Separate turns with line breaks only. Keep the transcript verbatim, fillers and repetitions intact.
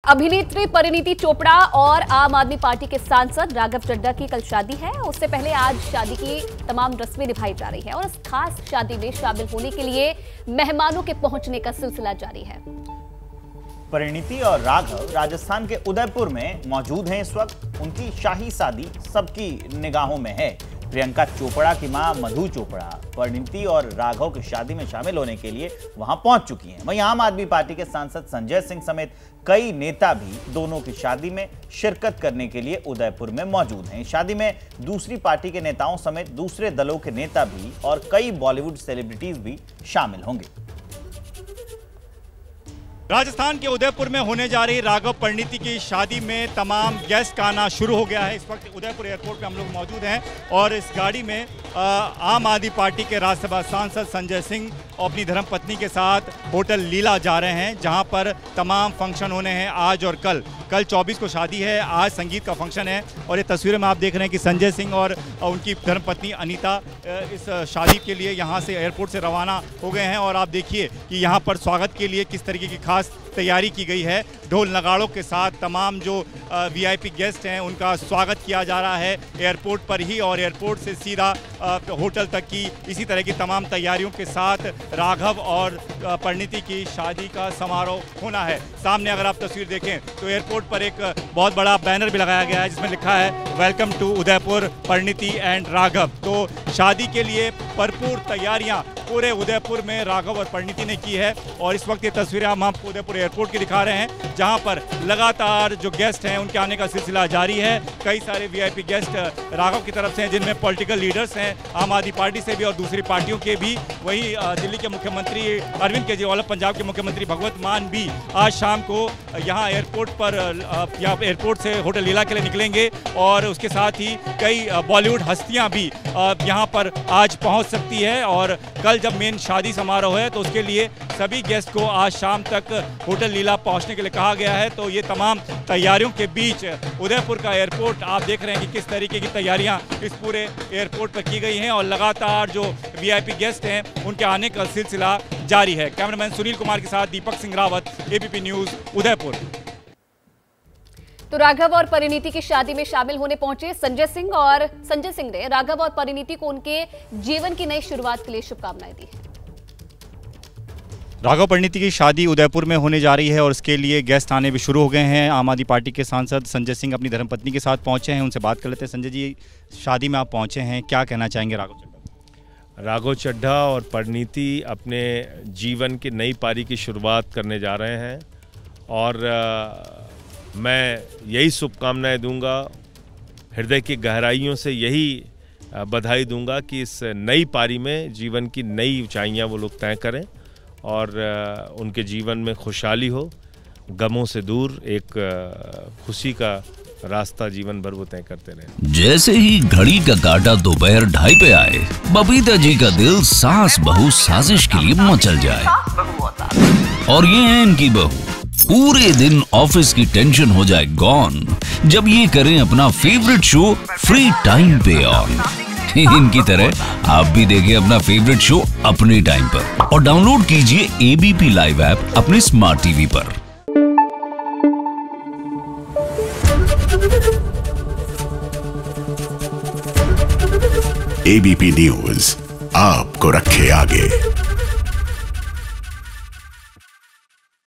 अभिनेत्री परिणीति चोपड़ा और आम आदमी पार्टी के सांसद राघव चड्ढा की कल शादी है। उससे पहले आज शादी की तमाम रस्में निभाई जा रही है और इस खास शादी में शामिल होने के लिए मेहमानों के पहुंचने का सिलसिला जारी है।
परिणीति और राघव राजस्थान के उदयपुर में मौजूद हैं। इस वक्त उनकी शाही शादी सबकी निगाहों में है। प्रियंका चोपड़ा की मां मधु चोपड़ा परिणीति और राघव की शादी में शामिल होने के लिए वहां पहुंच चुकी हैं। वहीं आम आदमी पार्टी के सांसद संजय सिंह समेत कई नेता भी दोनों की शादी में शिरकत करने के लिए उदयपुर में मौजूद हैं। शादी में दूसरी पार्टी के नेताओं समेत दूसरे दलों के नेता भी और कई बॉलीवुड सेलिब्रिटीज भी शामिल होंगे।
राजस्थान के उदयपुर में होने जा रही राघव परिणीति की शादी में तमाम गेस्ट का आना शुरू हो गया है। इस वक्त उदयपुर एयरपोर्ट पे हम लोग मौजूद हैं और इस गाड़ी में आ, आम आदमी पार्टी के राज्यसभा सांसद संजय सिंह अपनी धर्मपत्नी के साथ होटल लीला जा रहे हैं, जहां पर तमाम फंक्शन होने हैं आज और कल। कल चौबीस को शादी है, आज संगीत का फंक्शन है और ये तस्वीरें में आप देख रहे हैं कि संजय सिंह और उनकी धर्मपत्नी अनीता इस शादी के लिए यहाँ से एयरपोर्ट से रवाना हो गए हैं। और आप देखिए कि यहाँ पर स्वागत के लिए किस तरीके की खास तैयारी की गई है। ढोल नगाड़ों के साथ तमाम जो वीआईपी गेस्ट हैं उनका स्वागत किया जा रहा है एयरपोर्ट पर ही, और एयरपोर्ट से सीधा होटल तक की इसी तरह की तमाम तैयारियों के साथ राघव और परिणीति की शादी का समारोह होना है। सामने अगर आप तस्वीर देखें तो एयरपोर्ट पर एक बहुत बड़ा बैनर भी लगाया गया है जिसमें लिखा है welcome to Udaipur Parineeti and Raghav. तो शादी के लिए भरपूर तैयारियां पूरे उदयपुर में राघव और परिणीति ने की है और इस वक्त ये तस्वीरें हम आपको उदयपुर एयरपोर्ट की दिखा रहे हैं, जहां पर लगातार जो गेस्ट हैं उनके आने का सिलसिला जारी है। कई सारे वीआईपी गेस्ट राघव की तरफ से हैं, जिनमें पॉलिटिकल लीडर्स हैं आम आदमी पार्टी से भी और दूसरी पार्टियों के भी। वहीं दिल्ली के मुख्यमंत्री अरविंद केजरीवाल, पंजाब के मुख्यमंत्री भगवत मान भी आज शाम को यहाँ एयरपोर्ट पर या एयरपोर्ट से होटल लीला के लिए निकलेंगे और उसके साथ ही कई बॉलीवुड हस्तियाँ भी यहाँ पर आज पहुँच सकती है। और कल जब मेन शादी समारोह है तो उसके लिए सभी गेस्ट को आज शाम तक होटल लीला पहुंचने के लिए कहा गया है। तो ये तमाम तैयारियों के बीच उदयपुर का एयरपोर्ट आप देख रहे हैं कि किस तरीके की तैयारियां इस पूरे एयरपोर्ट पर की गई हैं और लगातार जो वीआईपी गेस्ट हैं उनके आने का सिलसिला जारी है। कैमरामैन सुनील कुमार के साथ दीपक सिंह रावत, एबीपी न्यूज, उदयपुर।
तो राघव और परिणीति की शादी में शामिल होने पहुंचे संजय सिंह और संजय सिंह ने राघव और परिणीति को उनके जीवन की नई शुरुआत के लिए शुभकामनाएं दी हैं।
राघव परिणीति की शादी उदयपुर में होने जा रही है और इसके लिए गेस्ट आने भी शुरू हो गए हैं। आम आदमी पार्टी के सांसद संजय सिंह अपनी धर्मपत्नी के साथ पहुंचे हैं, उनसे बात कर लेते हैं। संजय जी, शादी में आप पहुंचे हैं, क्या कहना चाहेंगे राघव चड्ढा?
राघव चड्ढा और परिणीति अपने जीवन की नई पारी की शुरुआत करने जा रहे हैं और आ, मैं यही शुभकामनाएं दूंगा, हृदय की गहराइयों से यही बधाई दूंगा कि इस नई पारी में जीवन की नई ऊंचाइयां वो लोग तय करें और उनके जीवन में खुशहाली हो, गमों से दूर एक खुशी का रास्ता जीवन भर वो तय करते रहे।
जैसे ही घड़ी का काटा दोपहर ढाई पे आए, बबीता जी का दिल सास बहू साजिश के लिए मचल जाए। और ये है इनकी बहू, पूरे दिन ऑफिस की टेंशन हो जाए गॉन जब ये करें अपना फेवरेट शो फ्री टाइम पे ऑन। इनकी तरह आप भी देखिए अपना फेवरेट शो अपने टाइम पर और डाउनलोड कीजिए एबीपी लाइव ऐप अपने स्मार्ट टीवी पर।
एबीपी न्यूज आपको रखे आगे।